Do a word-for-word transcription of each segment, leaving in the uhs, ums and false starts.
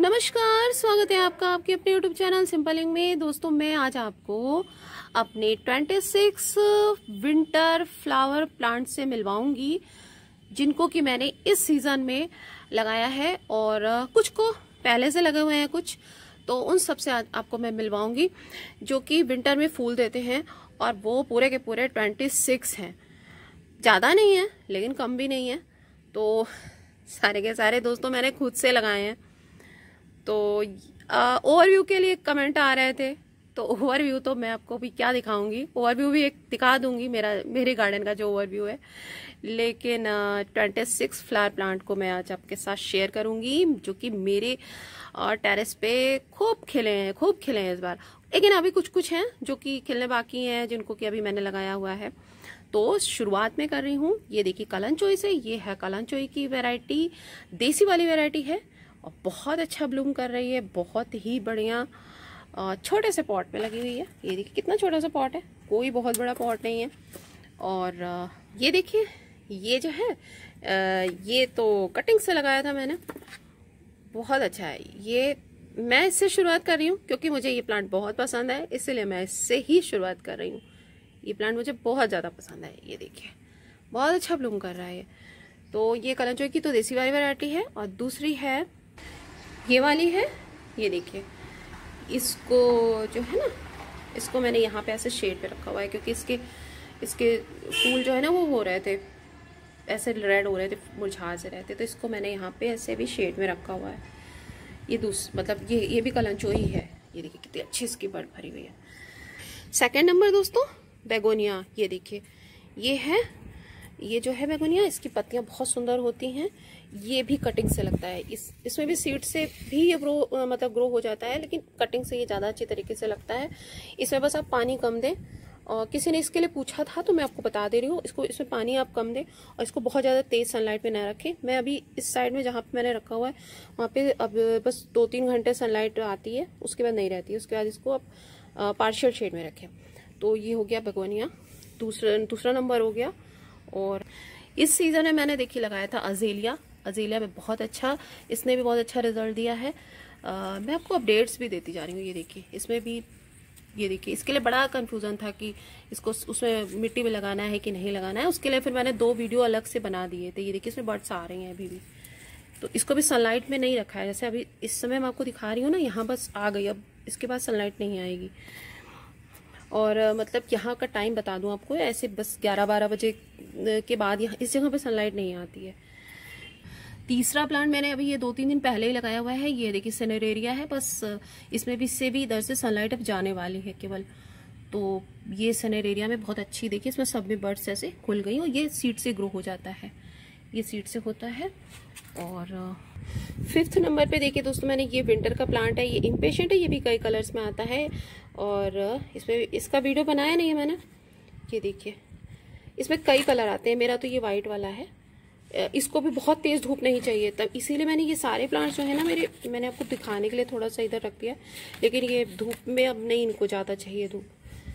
नमस्कार, स्वागत है आपका आपके अपने यूट्यूब चैनल सिंपलिंग में। दोस्तों, मैं आज आपको अपने छब्बीस विंटर फ्लावर प्लांट से मिलवाऊंगी, जिनको कि मैंने इस सीजन में लगाया है और कुछ को पहले से लगे हुए हैं कुछ, तो उन सब से आज आपको मैं मिलवाऊंगी जो कि विंटर में फूल देते हैं। और वो पूरे के पूरे छब्बीस हैं, ज़्यादा नहीं है लेकिन कम भी नहीं है। तो सारे के सारे दोस्तों मैंने खुद से लगाए हैं। तो ओवरव्यू के लिए कमेंट आ रहे थे, तो ओवरव्यू तो मैं आपको भी क्या दिखाऊंगी, ओवरव्यू भी एक दिखा दूंगी मेरा मेरे गार्डन का जो ओवरव्यू है। लेकिन छब्बीस फ्लावर प्लांट को मैं आज आपके साथ शेयर करूंगी जो कि मेरे टेरेस पे खूब खिले हैं खूब खिले हैं इस बार। लेकिन अभी कुछ कुछ हैं जो कि खिलने बाकी हैं, जिनको कि अभी मैंने लगाया हुआ है। तो शुरुआत में कर रही हूँ। ये देखिए कलंचोई से, ये है कलंचोई की वैरायटी, देसी वाली वैरायटी है और बहुत अच्छा ब्लूम कर रही है, बहुत ही बढ़िया। छोटे से पॉट में लगी हुई है। ये देखिए कितना छोटा सा पॉट है, कोई बहुत बड़ा पॉट नहीं है। और ये देखिए ये जो है ये तो कटिंग से लगाया था मैंने, बहुत अच्छा है। ये मैं इससे शुरुआत कर रही हूँ क्योंकि मुझे ये प्लांट बहुत पसंद है, इसलिए मैं इससे ही शुरुआत कर रही हूँ। ये प्लांट मुझे बहुत ज़्यादा पसंद है। ये देखिए बहुत अच्छा ब्लूम कर रहा है। तो ये कलंचोई की तो देसी वाली वैरायटी है और दूसरी है ये वाली है। ये देखिए इसको जो है ना, इसको मैंने यहाँ पे ऐसे शेड पे रखा हुआ है क्योंकि इसके इसके फूल जो है ना वो हो रहे थे, ऐसे रेड हो रहे थे, मुरझा से रहते, तो इसको मैंने यहाँ पे ऐसे भी शेड में रखा हुआ है। ये दूस मतलब ये ये भी कलंचोई है। ये देखिए कितनी अच्छी इसकी बर्ड भरी हुई है। सेकेंड नंबर दोस्तों बेगोनिया। ये देखिए ये है, ये जो है बेगोनिया, इसकी पत्तियां बहुत सुंदर होती हैं। ये भी कटिंग से लगता है, इस इसमें भी सीड से भी ये ग्रो मतलब ग्रो हो जाता है, लेकिन कटिंग से ये ज़्यादा अच्छी तरीके से लगता है। इसमें बस आप पानी कम दें। और किसी ने इसके लिए पूछा था तो मैं आपको बता दे रही हूँ, इसको इसमें पानी आप कम दें और इसको बहुत ज़्यादा तेज़ सनलाइट में ना रखें। मैं अभी इस साइड में जहाँ पे मैंने रखा हुआ है वहाँ पे अब बस दो तीन घंटे सनलाइट आती है, उसके बाद नहीं रहती है। उसके बाद इसको आप पार्शियल शेड में रखें। तो ये हो गया बेगोनिया, दूसरा दूसरा नंबर हो गया। और इस सीज़न में मैंने देखिए लगाया था अजेलिया। अजेलिया में बहुत अच्छा, इसने भी बहुत अच्छा रिजल्ट दिया है। आ, मैं आपको अपडेट्स भी देती जा रही हूँ। ये देखिए इसमें भी, ये देखिए इसके लिए बड़ा कंफ्यूजन था कि इसको उसमें मिट्टी में लगाना है कि नहीं लगाना है। उसके लिए फिर मैंने दो वीडियो अलग से बना दिए थे। ये देखिए इसमें बर्ड्स आ रही हैं अभी भी। तो इसको भी सनलाइट में नहीं रखा है, जैसे अभी इस समय मैं आपको दिखा रही हूँ ना, यहाँ बस आ गई, अब इसके बाद सनलाइट नहीं आएगी। और मतलब यहाँ का टाइम बता दूं आपको, ऐसे बस ग्यारह बारह बजे के बाद यहाँ इस जगह पे सनलाइट नहीं आती है। तीसरा प्लांट मैंने अभी ये दो तीन दिन पहले ही लगाया हुआ है। ये देखिए सिनेरेरिया है, बस इसमें भी इससे भी इधर से सनलाइट अब जाने वाली है केवल। तो ये सिनेरेरिया में बहुत अच्छी, देखिए इसमें सब में बर्ड्स ऐसे खुल गई और ये सीड से ग्रो हो जाता है, ये सीड से होता है। और फिफ्थ नंबर पे देखिए दोस्तों मैंने ये विंटर का प्लांट है, ये इम्पेशेंट है, ये भी कई कलर्स में आता है और इसमें इसका वीडियो बनाया नहीं है मैंने। ये देखिए इसमें कई कलर आते हैं, मेरा तो ये वाइट वाला है। इसको भी बहुत तेज धूप नहीं चाहिए, तब इसीलिए मैंने ये सारे प्लांट्स जो है ना मेरे, मैंने आपको दिखाने के लिए थोड़ा सा इधर रख दिया, लेकिन ये धूप में अब नहीं, इनको ज़्यादा चाहिए धूप।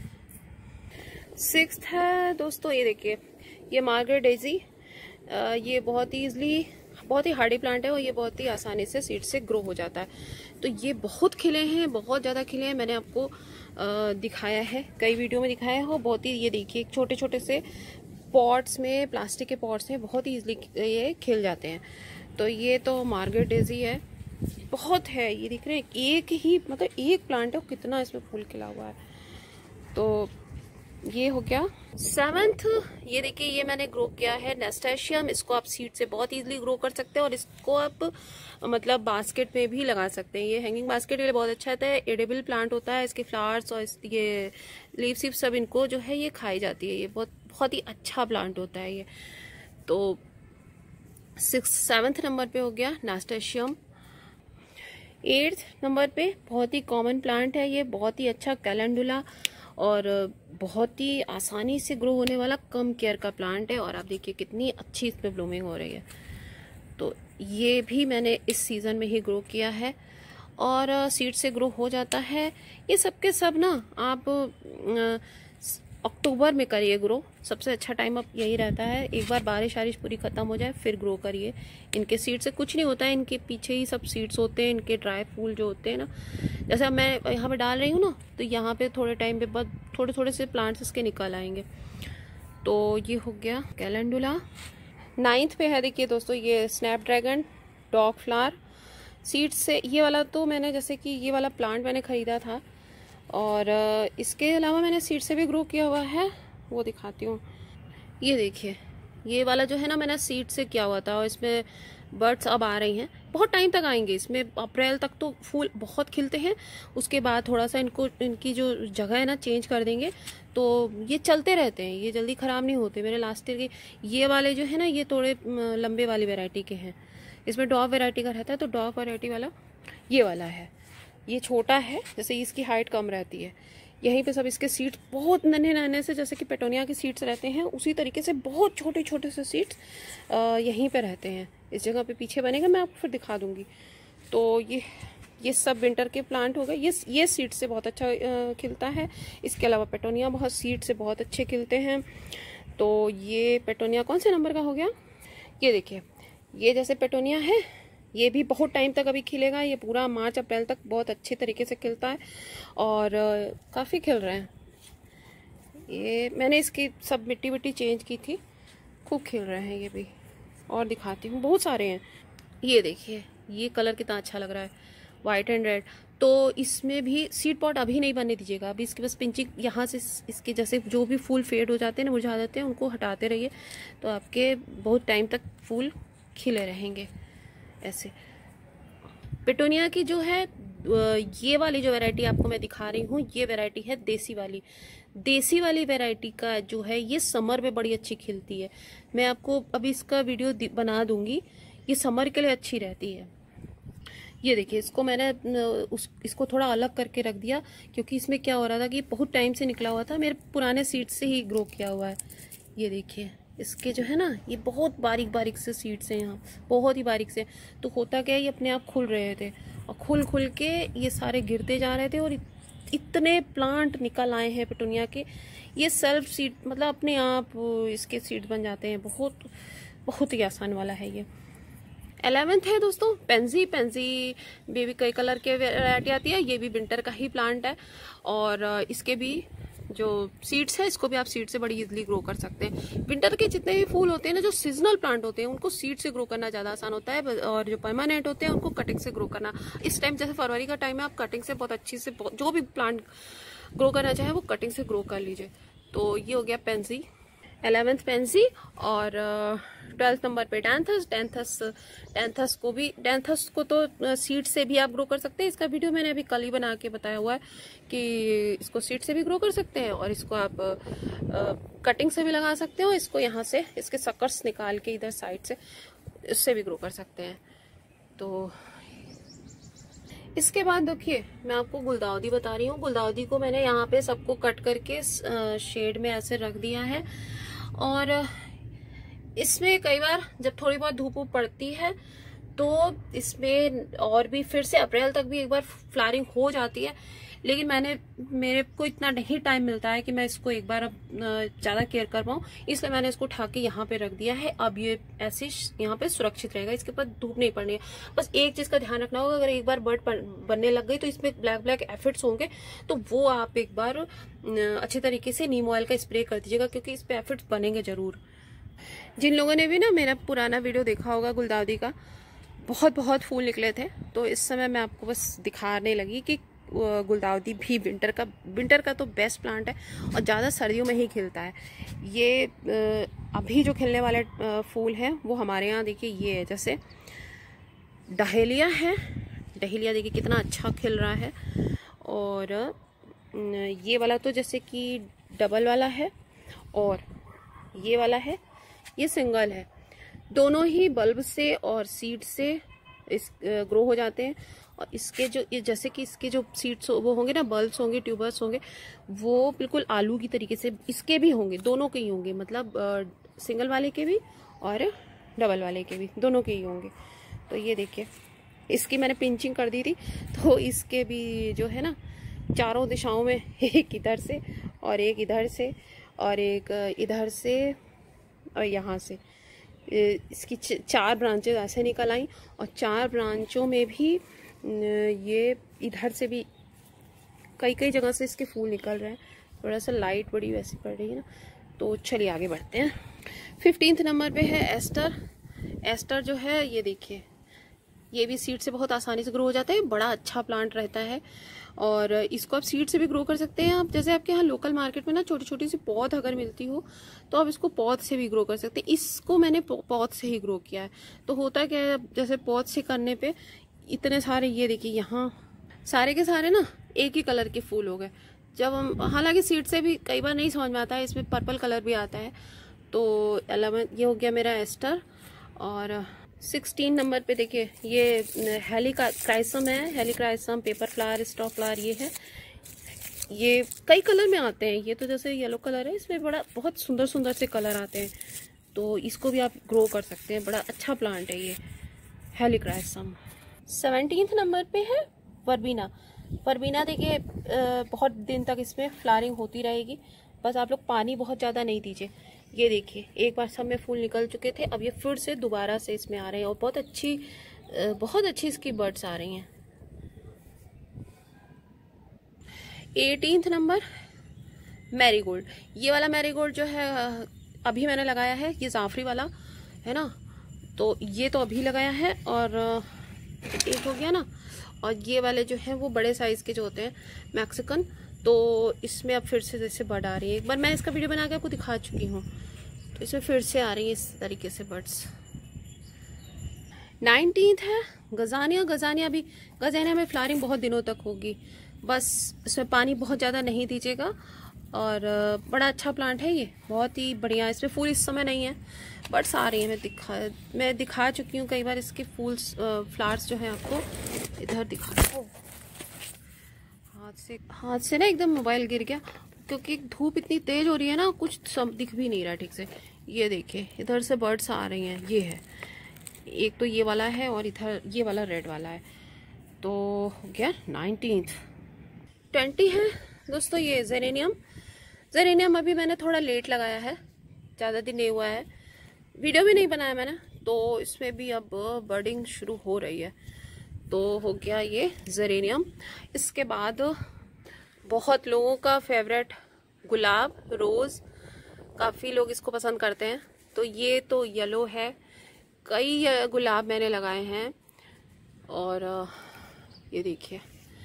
सिक्स्थ है दोस्तों, ये देखिए ये मार्गरेट डेजी। ये बहुत ही ईजिली, बहुत ही हार्डी प्लांट है और ये बहुत ही आसानी से सीड से ग्रो हो जाता है। तो ये बहुत खिले हैं, बहुत ज़्यादा खिले हैं। मैंने आपको आ, दिखाया है, कई वीडियो में दिखाया है। वो बहुत ही, ये देखिए छोटे छोटे से पॉट्स में, प्लास्टिक के पॉट्स में बहुत ही ईजिली ये खिल जाते हैं। तो ये तो मार्गरेट डेजी है, बहुत है। ये दिख रहे हैं एक ही, मतलब एक प्लांट है, कितना इसमें फूल खिला हुआ है। तो ये हो गया सेवंथ। ये देखिए ये मैंने ग्रो किया है नेस्टेशियम। इसको आप सीड से बहुत इजीली ग्रो कर सकते हैं और इसको आप मतलब बास्केट में भी लगा सकते हैं। ये हैंगिंग बास्केट के लिए बहुत अच्छा होता है, एडिबल प्लांट होता है। इसके फ्लावर्स और ये लीव्स वीव्स सब इनको जो है ये खाई जाती है। ये बहुत बहुत ही अच्छा प्लांट होता है ये। तो सिक्स सेवन्थ नंबर पे हो गया नेस्टेशियम। एट्थ नंबर पे बहुत ही कॉमन प्लांट है ये, बहुत ही अच्छा कैलेंडुला और बहुत ही आसानी से ग्रो होने वाला, कम केयर का प्लांट है। और आप देखिए कितनी अच्छी इसमें ब्लूमिंग हो रही है। तो ये भी मैंने इस सीज़न में ही ग्रो किया है और सीड से ग्रो हो जाता है। ये सब के सब ना आप अक्टूबर में करिए ग्रो, सबसे अच्छा टाइम अब यही रहता है। एक बार बारिश वारिश पूरी खत्म हो जाए फिर ग्रो करिए। इनके सीड से कुछ नहीं होता है, इनके पीछे ही सब सीड्स होते हैं, इनके ड्राई फूल जो होते हैं ना। जैसे अब मैं यहाँ पे डाल रही हूँ ना, तो यहाँ पे थोड़े टाइम पे बाद थोड़े थोड़े से प्लांट्स इसके निकल आएंगे। तो ये हो गया कैलेंडुला। नाइन्थ पे है देखिए दोस्तों ये स्नैपड्रैगन डॉग फ्लावर सीड्स से। ये वाला तो मैंने जैसे कि ये वाला प्लांट मैंने ख़रीदा था, और इसके अलावा मैंने सीड से भी ग्रो किया हुआ है, वो दिखाती हूँ। ये देखिए ये वाला जो है ना मैंने सीड से किया हुआ था, और इसमें बर्ड्स अब आ रही हैं, बहुत टाइम तक आएंगे। इसमें अप्रैल तक तो फूल बहुत खिलते हैं, उसके बाद थोड़ा सा इनको इनकी जो जगह है ना चेंज कर देंगे, तो ये चलते रहते हैं, ये जल्दी ख़राब नहीं होते। मेरे लास्ट ईयर के ये वाले जो है ना ये थोड़े लंबे वाली वैरायटी के हैं। इसमें डॉग वैरायटी का रहता है, तो डॉग वैरायटी वाला ये वाला है। ये छोटा है, जैसे इसकी हाइट कम रहती है। यहीं पे सब इसके सीड्स बहुत नन्हे नन्हे से, जैसे कि पेटोनिया के सीड्स रहते हैं उसी तरीके से बहुत छोटे छोटे से सीड्स यहीं पे रहते हैं। इस जगह पे पीछे बनेगा, मैं आपको फिर दिखा दूंगी। तो ये ये सब विंटर के प्लांट हो गए। ये ये सीड से बहुत अच्छा आ, खिलता है। इसके अलावा पेटोनिया बहुत सीड से बहुत अच्छे खिलते हैं। तो ये पेटोनिया कौन से नंबर का हो गया, ये देखिए। ये जैसे पेटोनिया है, ये भी बहुत टाइम तक अभी खिलेगा। ये पूरा मार्च अप्रैल तक बहुत अच्छे तरीके से खिलता है, और काफ़ी खिल रहे हैं। ये मैंने इसकी सब मिट्टी विट्टी चेंज की थी, खूब खिल रहे हैं ये भी। और दिखाती हूँ, बहुत सारे हैं। ये देखिए ये कलर कितना अच्छा लग रहा है, वाइट एंड रेड। तो इसमें भी सीड पॉट अभी नहीं बनने दीजिएगा, अभी इसके बस पिंचिंग यहाँ से इसके जैसे जो भी फूल फेड हो जाते हैं ना, मुरझा जाते हैं, उनको हटाते रहिए, तो आपके बहुत टाइम तक फूल खिले रहेंगे ऐसे। पेटोनिया की जो है ये वाली जो वैरायटी आपको मैं दिखा रही हूँ, ये वैरायटी है देसी वाली। देसी वाली वैरायटी का जो है ये समर में बड़ी अच्छी खिलती है। मैं आपको अभी इसका वीडियो बना दूंगी, ये समर के लिए अच्छी रहती है। ये देखिए इसको मैंने उस इसको थोड़ा अलग करके रख दिया, क्योंकि इसमें क्या हो रहा था कि बहुत टाइम से निकला हुआ था, मेरे पुराने सीड्स से ही ग्रो किया हुआ है। ये देखिए इसके जो है ना ये बहुत बारीक बारीक से सीड्स हैं, यहाँ बहुत ही बारीक से। तो होता क्या है, ये अपने आप खुल रहे थे, और खुल खुल के ये सारे गिरते जा रहे थे, और इतने प्लांट निकल आए हैं पेटूनिया के। ये सेल्फ सीड मतलब अपने आप इसके सीड्स बन जाते हैं। बहुत बहुत ही आसान वाला है ये। एलेवेंथ है दोस्तों पेंजी। पेंजी बेबी कई कलर के वैरायटी आती है, ये भी विंटर का ही प्लांट है, और इसके भी जो सीड्स है इसको भी आप सीड से बड़ी इजीली ग्रो कर सकते हैं। विंटर के जितने भी फूल होते हैं ना, जो सीजनल प्लांट होते हैं, उनको सीड से ग्रो करना ज्यादा आसान होता है, और जो परमानेंट होते हैं उनको कटिंग से ग्रो करना। इस टाइम जैसे फरवरी का टाइम है, आप कटिंग से बहुत अच्छी से जो भी प्लांट ग्रो करना चाहे वो कटिंग से ग्रो कर लीजिए। तो ये हो गया पेंजी, एलेवेंथ पेंजी। और ट्वेल्थ नंबर पे डेंथस। डेंथस डेंथस को भी डेंथस को तो सीड से भी आप ग्रो कर सकते हैं। इसका वीडियो मैंने अभी कल ही बना के बताया हुआ है कि इसको सीड से भी ग्रो कर सकते हैं, और इसको आप आ, कटिंग से भी लगा सकते हो। इसको यहाँ से इसके सकर्स निकाल के इधर साइड से इससे भी ग्रो कर सकते हैं। तो इसके बाद देखिए मैं आपको गुलदाउदी बता रही हूँ। गुलदाउदी को मैंने यहाँ पे सबको कट करके शेड में ऐसे रख दिया है, और इसमें कई बार जब थोड़ी बहुत धूप पड़ती है तो इसमें और भी फिर से अप्रैल तक भी एक बार फ्लावरिंग हो जाती है। लेकिन मैंने मेरे को इतना नहीं टाइम मिलता है कि मैं इसको एक बार अब ज़्यादा केयर कर पाऊँ, इसलिए मैंने इसको उठा के यहाँ पे रख दिया है। अब ये ऐसे यहाँ पे सुरक्षित रहेगा, इसके ऊपर धूप नहीं पड़नी है। बस एक चीज़ का ध्यान रखना होगा, अगर एक बार बर्ड बनने लग गई तो इसमें ब्लैक ब्लैक एफिड्स होंगे, तो वो आप एक बार अच्छे तरीके से नीम ऑयल का स्प्रे कर दीजिएगा, क्योंकि इस पर एफिड्स बनेंगे जरूर। जिन लोगों ने भी ना मेरा पुराना वीडियो देखा होगा गुलदाउदी का, बहुत बहुत फूल निकले थे, तो इस समय मैं आपको बस दिखाने लगी कि गुलदाउदी भी विंटर का विंटर का तो बेस्ट प्लांट है, और ज़्यादा सर्दियों में ही खिलता है। ये अभी जो खिलने वाले फूल हैं वो हमारे यहाँ देखिए ये है, जैसे डहेलिया है। डहेलिया देखिए कितना अच्छा खिल रहा है, और ये वाला तो जैसे कि डबल वाला है, और ये वाला है ये सिंगल है। दोनों ही बल्ब से और सीड से इस ग्रो हो जाते हैं। और इसके जो ये जैसे कि इसके जो सीड्स वो होंगे ना, बल्ब्स होंगे, ट्यूबर्स होंगे, वो बिल्कुल आलू की तरीके से इसके भी होंगे, दोनों के ही होंगे, मतलब सिंगल वाले के भी और डबल वाले के भी, दोनों के ही होंगे। तो ये देखिए इसकी मैंने पिंचिंग कर दी थी, तो इसके भी जो है ना चारों दिशाओं में, एक इधर से और एक इधर से और एक इधर से और यहाँ से। इसकी चार ब्रांचेज ऐसे निकल आई और चार ब्रांचों में भी ये इधर से भी कई कई जगह से इसके फूल निकल रहे हैं। थोड़ा सा लाइट बड़ी वैसी पड़ रही है ना, तो चलिए आगे बढ़ते हैं। फिफ्टींथ नंबर पे है एस्टर। एस्टर जो है ये देखिए, ये भी सीड से बहुत आसानी से ग्रो हो जाता है। बड़ा अच्छा प्लांट रहता है और इसको आप सीड से भी ग्रो कर सकते हैं। आप जैसे आपके यहाँ लोकल मार्केट में ना छोटी छोटी सी पौध अगर मिलती हो तो आप इसको पौध से भी ग्रो कर सकते हैं। इसको मैंने पौध से ही ग्रो किया है। तो होता क्या है, जैसे पौध से करने पे इतने सारे, ये देखिए यहाँ सारे के सारे ना एक ही कलर के फूल हो गए। जब हम, हालांकि सीड से भी कई बार नहीं समझ में आता है, इसमें पर्पल कलर भी आता है। तो एलेवन ये हो गया मेरा एस्टर। और सिक्सटीन नंबर पे देखिए, ये हेलिक्राइसम है। Helichrysum, paper flower, stock flower ये है। ये कई कलर में आते हैं। ये तो जैसे येलो कलर है, इसमें बड़ा बहुत सुंदर सुंदर से कलर आते हैं। तो इसको भी आप ग्रो कर सकते हैं। बड़ा अच्छा प्लांट है ये हेलिक्राइसम। सेवनटीन्थ नंबर पे है वर्बीना। वर्बीना देखिए बहुत दिन तक इसमें फ्लावरिंग होती रहेगी, बस आप लोग पानी बहुत ज़्यादा नहीं दीजिए। ये देखिए एक बार सब में फूल निकल चुके थे, अब ये फिर से दोबारा से इसमें आ रहे हैं और बहुत अच्छी बहुत अच्छी इसकी बर्ड्स आ रही हैं। Eighteenth number marigold. ये वाला मैरीगोल्ड जो है अभी मैंने लगाया है, ये जाफरी वाला है ना, तो ये तो अभी लगाया है और एक हो गया ना। और ये वाले जो हैं वो बड़े साइज के जो होते हैं मैक्सिकन, तो इसमें अब फिर से जैसे बर्ड आ रही है। एक बार मैं इसका वीडियो बना के आपको दिखा चुकी हूँ, तो इसमें फिर से आ रही है इस तरीके से बर्ड्स। नाइनटीन्थ है गजानिया। गजानिया भी, गजानिया में फ्लावरिंग बहुत दिनों तक होगी, बस इसमें पानी बहुत ज़्यादा नहीं दीजिएगा। और बड़ा अच्छा प्लांट है ये, बहुत ही बढ़िया। इसमें फूल इस समय नहीं है, बर्ड्स आ रही है। मैं दिखा मैं दिखा चुकी हूँ कई बार इसके फूल्स फ्लावर्स जो हैं आपको इधर दिखा। हाथ से हाथ से ना एकदम मोबाइल गिर गया, क्योंकि धूप इतनी तेज हो रही है ना, कुछ सब दिख भी नहीं रहा ठीक से। ये देखिए इधर से बर्ड्स आ रही हैं। ये है एक, तो ये वाला है और इधर ये वाला रेड वाला है। तो हो गया नाइनटीन्थ। ट्वेंटी है दोस्तों ये जेरेनियम। जेरेनियम अभी मैंने थोड़ा लेट लगाया है, ज़्यादा दिन नहीं हुआ है, वीडियो भी नहीं बनाया मैंने, तो इसमें भी अब बर्डिंग शुरू हो रही है। तो हो गया ये जेरेनियम। इसके बाद बहुत लोगों का फेवरेट गुलाब, रोज़, काफ़ी लोग इसको पसंद करते हैं। तो ये तो येलो है, कई गुलाब मैंने लगाए हैं। और ये देखिए,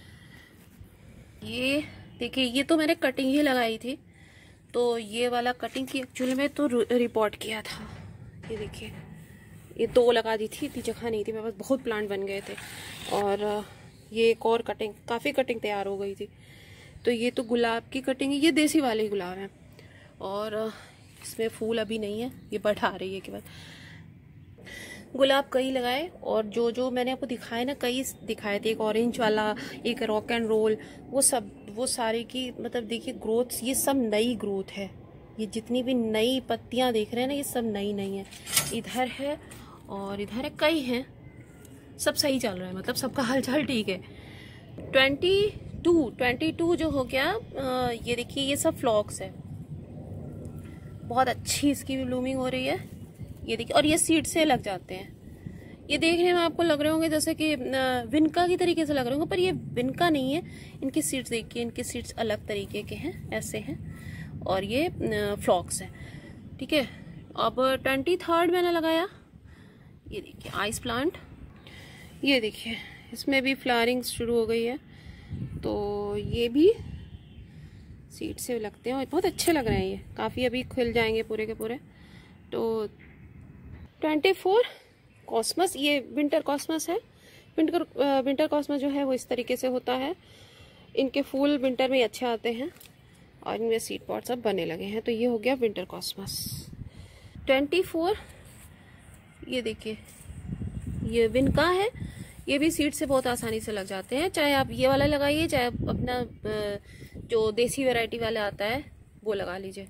ये देखिए ये तो मैंने कटिंग ही लगाई थी, तो ये वाला कटिंग की एक्चुअली में तो रिपोर्ट किया था। ये देखिए ये दो लगा दी थी, इतनी जगह नहीं थी मेरे पास, बहुत प्लांट बन गए थे। और ये एक और कटिंग, काफ़ी कटिंग तैयार हो गई थी। तो ये तो गुलाब की कटिंग है, ये देसी वाले गुलाब हैं और इसमें फूल अभी नहीं है, ये बढ़ा रही है के बाद। गुलाब कई लगाए और जो जो मैंने आपको दिखाए ना, कई दिखाए थे। एक ऑरेंज वाला, एक रॉक एंड रोल, वो सब वो सारे की मतलब देखिए ग्रोथ, ये सब नई ग्रोथ है। ये जितनी भी नई पत्तियां देख रहे हैं ना, ये सब नई नई है। इधर है और इधर है, कई हैं, सब सही चल रहा है, मतलब सबका हालचाल ठीक है। ट्वेंटी टू ट्वेंटी टू जो हो गया, आ, ये देखिए ये सब फ्लॉक्स है, बहुत अच्छी इसकी भी ब्लूमिंग हो रही है। ये देखिए, और ये सीड से लग जाते हैं। ये देखने में आपको लग रहे होंगे जैसे कि विनका की तरीके से लग रहे होंगे, पर ये विनका नहीं है। इनके सीड्स देखिए, इनके सीड्स अलग तरीके के हैं, ऐसे हैं, और ये फ्लॉक्स है। ठीक है, अब ट्वेंटी थर्ड मैंने लगाया, ये देखिए आइस प्लांट। ये देखिए इसमें भी फ्लावरिंग शुरू हो गई है, तो ये भी सीड से लगते हैं और बहुत अच्छे लग रहे हैं। ये काफ़ी अभी खिल जाएंगे पूरे के पूरे। तो ट्वेंटी फोर कॉस्मस, ये विंटर कॉस्मस है। विंटर विंटर कॉस्मस जो है वो इस तरीके से होता है। इनके फूल विंटर में अच्छे आते हैं और इनमें सीड पॉट सब बने लगे हैं। तो ये हो गया विंटर कॉस्मस। ट्वेंटी फोर, ये देखिए ये विनका है, ये भी सीड से बहुत आसानी से लग जाते हैं। चाहे आप ये वाला लगाइए, चाहे आप अपना जो देसी वैरायटी वाला आता है वो लगा लीजिए।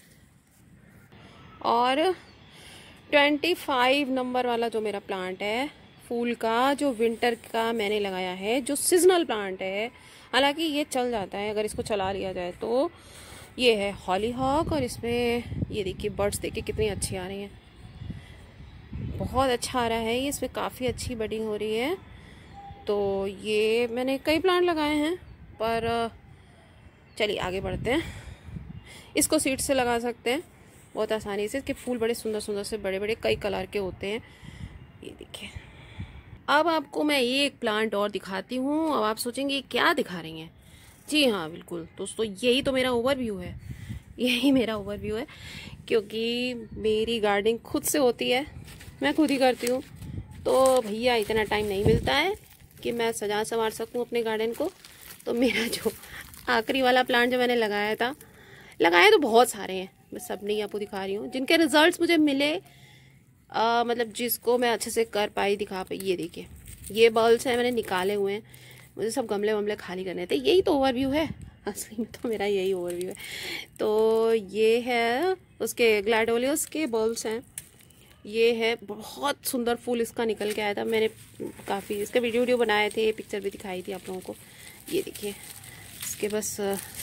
और ट्वेंटी फाइव नंबर वाला जो मेरा प्लांट है फूल का, जो विंटर का मैंने लगाया है, जो सीजनल प्लांट है, हालांकि ये चल जाता है अगर इसको चला लिया जाए तो। ये है हॉली हॉक और इसमें ये देखिए बर्ड्स देखिए कितनी अच्छी आ रही हैं, बहुत अच्छा आ रहा है ये, इसमें काफ़ी अच्छी बडिंग हो रही है। तो ये मैंने कई प्लांट लगाए हैं, पर चलिए आगे बढ़ते हैं। इसको सीड से लगा सकते हैं बहुत आसानी से, इसके फूल बड़े सुंदर सुंदर से बड़े बड़े कई कलर के होते हैं। ये देखिए। अब आपको मैं ये एक प्लांट और दिखाती हूँ। अब आप सोचेंगे क्या दिखा रही हैं। जी हाँ बिल्कुल दोस्तों, यही तो मेरा ओवरव्यू है, यही मेरा ओवरव्यू है, क्योंकि मेरी गार्डनिंग खुद से होती है, मैं खुद ही करती हूँ। तो भैया इतना टाइम नहीं मिलता है कि मैं सजा संवार सकूँ अपने गार्डन को। तो मेरा जो आखिरी वाला प्लांट जो मैंने लगाया था, लगाए तो बहुत सारे हैं, मैं सब नहीं आपको दिखा रही हूँ, जिनके रिजल्ट्स मुझे मिले, आ, मतलब जिसको मैं अच्छे से कर पाई, दिखा पाई। ये देखिए, ये बल्ब्स हैं मैंने निकाले हुए हैं, मुझे सब गमले वमले खाली करने थे। यही तो ओवरव्यू है, असली में तो मेरा यही ओवरव्यू है। तो ये है उसके ग्लैडोलियस के बल्ब्स हैं। ये है बहुत सुंदर फूल इसका निकल के आया था, मैंने काफ़ी इसका वीडियो वीडियो बनाए थे, पिक्चर भी दिखाई थी आप लोगों को। ये देखिए इसके बस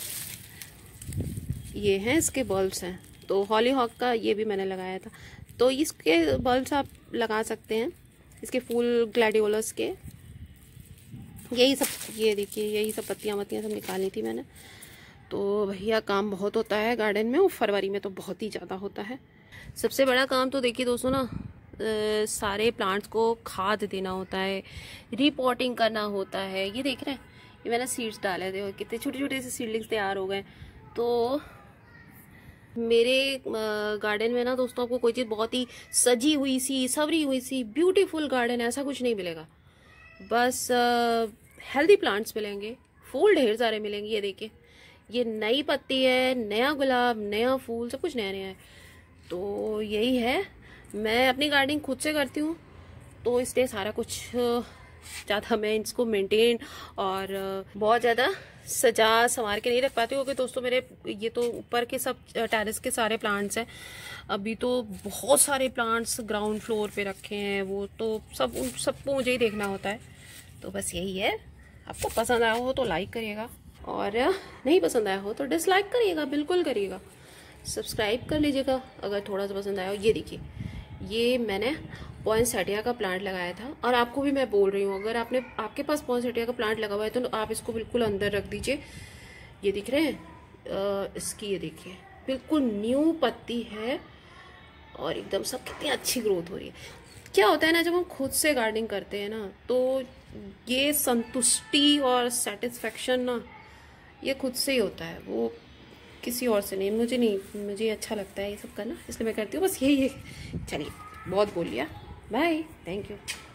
ये हैं इसके बल्ब्स हैं। तो हॉली हॉक का ये भी मैंने लगाया था, तो इसके बल्ब्स आप लगा सकते हैं, इसके फूल ग्लैडियोलस के। यही सब, ये देखिए यही सब पत्तियां वत्तियां सब निकाली थी मैंने। तो भैया काम बहुत होता है गार्डन में, और फरवरी में तो बहुत ही ज़्यादा होता है। सबसे बड़ा काम तो देखिए दोस्तों ना, आ, सारे प्लांट्स को खाद देना होता है, रिपोर्टिंग करना होता है। ये देख रहे हैं, ये मैंने सीड्स डाले थे और कितने छोटे छोटे से सीडलिंग्स तैयार हो गए। तो मेरे गार्डन में ना दोस्तों, आपको कोई चीज़ बहुत ही सजी हुई सी, सवरी हुई सी, ब्यूटीफुल गार्डन ऐसा कुछ नहीं मिलेगा। बस हेल्दी प्लांट्स मिलेंगे, फूल ढेर सारे मिलेंगे। ये देखिए, ये नई पत्ती है, नया गुलाब, नया फूल, सब कुछ नया नया है। तो यही है, मैं अपनी गार्डनिंग खुद से करती हूँ, तो इसलिए सारा कुछ ज़्यादा मैं इसको मेंटेन और बहुत ज़्यादा सजा संवार के नहीं रख पाती हूँ, क्योंकि दोस्तों मेरे ये तो ऊपर के सब टेरेस के सारे प्लांट्स हैं। अभी तो बहुत सारे प्लांट्स ग्राउंड फ्लोर पे रखे हैं, वो तो सब उन सबको मुझे ही देखना होता है। तो बस यही है, आपको पसंद आया हो तो लाइक करिएगा, और नहीं पसंद आया हो तो डिसलाइक करिएगा, बिल्कुल करिएगा। सब्सक्राइब कर लीजिएगा अगर थोड़ा सा पसंद आया हो। ये देखिए, ये मैंने पॉइंसेटिया का प्लांट लगाया था, और आपको भी मैं बोल रही हूँ, अगर आपने आपके पास पॉइंसेटिया का प्लांट लगा हुआ है तो आप इसको बिल्कुल अंदर रख दीजिए। ये दिख रहे हैं आ, इसकी, ये देखिए बिल्कुल न्यू पत्ती है, और एकदम सब कितनी अच्छी ग्रोथ हो रही है। क्या होता है ना, जब हम खुद से गार्डनिंग करते हैं ना, तो ये संतुष्टि और सेटिस्फेक्शन ना, ये खुद से ही होता है, वो किसी और से नहीं। मुझे नहीं, मुझे अच्छा लगता है ये सब करना, इसलिए मैं करती हूँ, बस यही है। चलिए बहुत बोल लिया, बाय, थैंक यू।